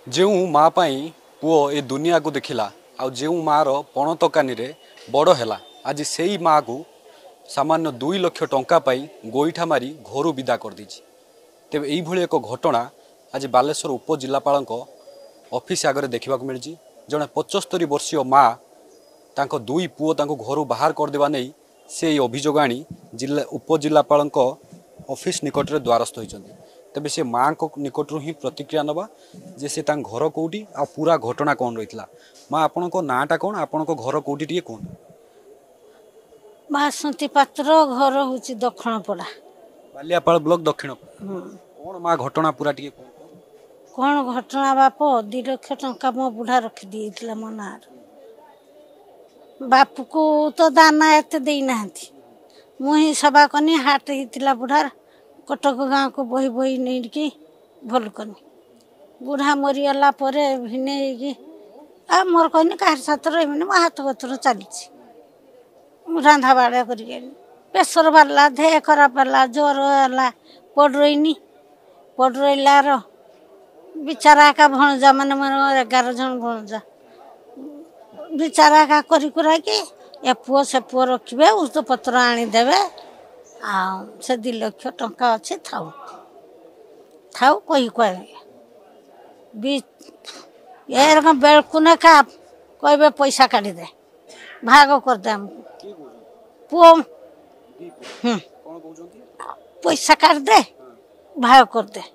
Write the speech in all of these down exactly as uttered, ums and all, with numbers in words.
जो माँ पाई पुओ ए दुनिया को देखला आ जो मार पण तकानी रे बड़ है आज से ही माँ को सामान्य दुई लक्ष टंका पाई गोईठा मारी घर विदा कर दी। तेबे यही एक घटना आज बालेश्वर उपजिलापाल ऑफिस आगे देखा मिली। जड़े पचस्तरी वर्षीय माँ तांको दुई पुओ तांको घर बाहर करदेवा नहीं से अभियोग आनी जिला उपजिलापाल ऑफिस निकट में द्वारस्थ होती। तेबे से माँ को निकट ही प्रतिक्रिया नवा जे से घर कौटी आ पूरा घटना कौन रही। माँ आपण को नाटा कौन आपण को घर कौटी टे कौन? बासंती पात्र घर हूँ दक्षिण पड़ा बालियापाल ब्लॉक दक्षिण कौन माँ घटना पूरा टे कौन घटना बाप दि लक्ष टंका मो बुढ़ा रखी दी मो ना बापू को तो दाना एत देना मुही सभा कनी हाट होता बुढ़ार कटक गाँव को बही बही नहीं कि भल कनी बुढ़ा मरीगला भिने आ मोर कहनी कह साथ रही मो हाथ बतर चली रंधा बाड़ा कर प्रेसर बाला देह खराब है ज्वर है पड़ रही पड़ रहीलार बिचारा का भणजा मान मोर एगार जन भणजा बिचारा का करी कुरा के ए पुओ से पुओ रखिए ଔଷଧ पत्र आनीदेवे आ से दि लक्ष टंका अच्छे थाऊ थाऊ कही कह बेलकु ना का कहे पैसा काढ़ी दे भाग करदे हमको पुओ पैसा काढ़ दे भाग कर दे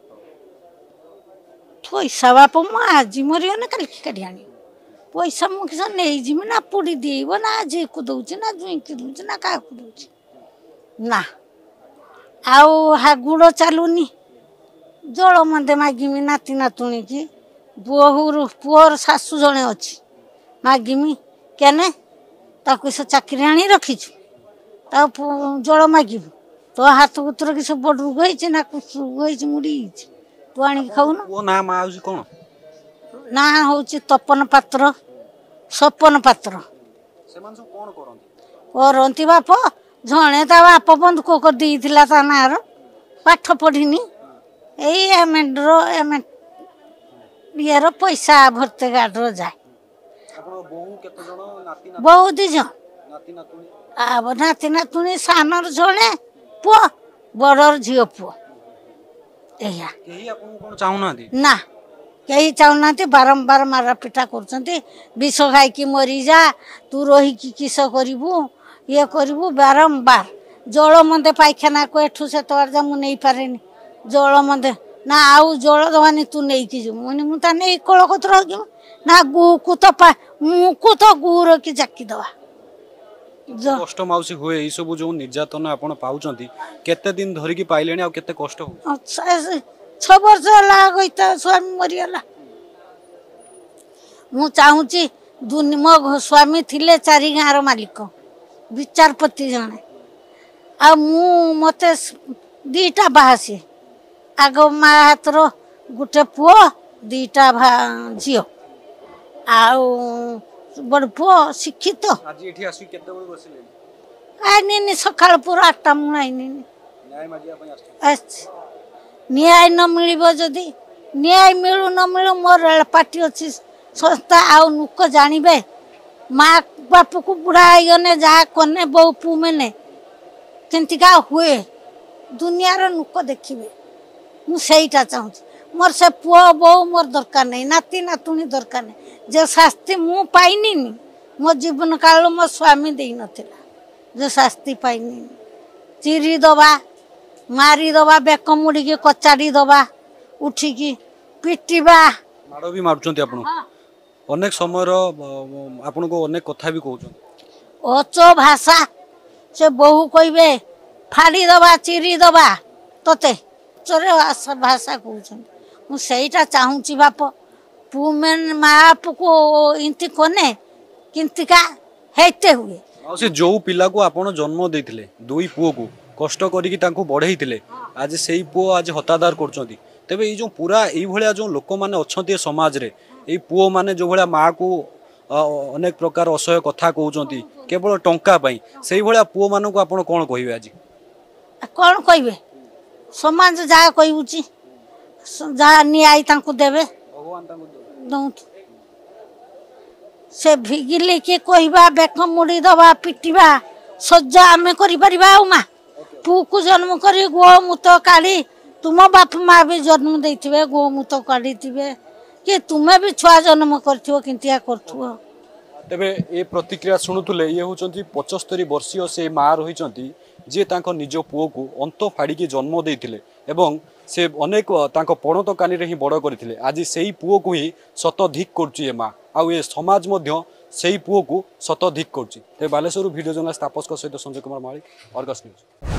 पैसा बाप मु आज मरीग ना कल काढ़ी आनी पैसा मुझे नहीं जीवी ना पुड़ी देव ना जी को दौर ना जुई की दूचे ना क्या दूचे ना आउ हा गुड़ चलुनी जल मदे मागिमी नाती नातुणी की बहुर पुअर शाशु जड़े अच्छी मागिमी केने ताकू से चाकरी आनी रखीचु जल मागिबू तो हाथ कुतर कि सब बड़ रोग होती ना कुछ रोग होती मुड़ी तू आनी खाऊ ना माँ कौन ना हूँ तपन पात्र सपन पात्र करती बाप जड़े ता बाप बंधुक कर देला ता नार पाठ पढ़ीनी यही एम एम यार पैसा भरते गाड़ जाए बहुत दिज नाती नातुणी सानर जड़े पुओ बड़र झील पुओ ना कहीं चाहूना बारंबार मारा पिटा कर विष खाई मरी जा तू रही किस करू ये करू बारंबार जल मदे पाइखाना को एठू से तोर जा मुझे नहीं पारे जल मदे ना आउ जल दवानी तू नहीं कि मुझे मुझे नहीं कल कतर ना गु को तो मुझको तो गु रखी जाकी दवा कष्ट मौसी हुए ये सब जो निर्यातन आपण पाउचंती केते दिन धरिकी पाइलेनी आ केते कष्ट हो छ वर्ष है स्वामी मरीगला मु चाहूँगी मो स्वामी थिले चारि गाँव मालिक विचारपति जने आ मु मत दीटा बाहासी आग माँ हाथर गोटे पुओ दीटा झी आउ बड़ पुओ शिक्षित आईनी सकाल पूरा आठटा मुझे न्याय न मिल जदि न्याय मिलू न मिलू मोर पार्टी अच्छी संस्था आउ नुक जानवे माँ बाप को बुढ़ा गने जहाँ कने बहु पु मैंने केंतिका हुए दुनियार नुक देखिए मुझा चाहूँ मोर से पुओ बहु मोर दरकार नहीं नाती नातुणी दरकार नहीं जो शास्ति मु पाइनी मो जीवन काल मो स्वामी दे नथिला जो शास्ति पाइनी चिरी दबा मारी दबा बेक मुड़ी के कचाड़ी दबा उठिकी पिटिबा माड़ भी मारुचंती आपण अनेक समय आपण को अनेक कथा भी कहउछन ओचो भाषा से बहु कहबे फाड़ी दबा चिरी दबा तते चोरे भाषा कहउछन मु सेटा चाहूची बाप पु में माप को इंति कोने किंतिका हेते हुए से जो पिला को आपण जन्म देथिले दुई पुओ को कष्ट करिकी तांको बढ़ेइथिले आज सेही पुओ आज हतादार करचंती। तेबे ये जो पूरा यही भाया जो लोक मैंने अच्छा समाज रे ये पुओ मैंने जो भाया माँ को अनेक प्रकार असह्य कथा कहते केवल टंका से भाया पुओ मान को आप कौन कहे आज कौन कहे समाज जहाँ कहूँ जहाँ न्याय देवे दौतु से भिगिले किए कहवा बेक मुड़ी दबा पिटिबा सज्जा आमे करि परिबा आ मा पु को जन्म करी गो मुत काढ़ी तुम बाप माँ भी जन्म देथिबे गो मुत काढ़ी थिबे कि तुमे भी छुआ जन्म करथियो किंतिया करथुओ। तेबे ए प्रतिक्रिया शुणुले ये होचंती पचहत्तर वर्षीय से माँ रही जे तांको निज पुओ को अंत फाड़ी जन्म देथिले एवं से अनेक तांको पणत कानी रे ही बड़ करथिले आज सेही पुओ को ही शतधिक करछि ए माँ आ ए समाज मध्य सेही पुओ को शतधिक करछि। ते बालेश्वर वीडियो जर्नलिस्ट तापस सहित संजय कुमार मालिक, अर्गस न्यूज।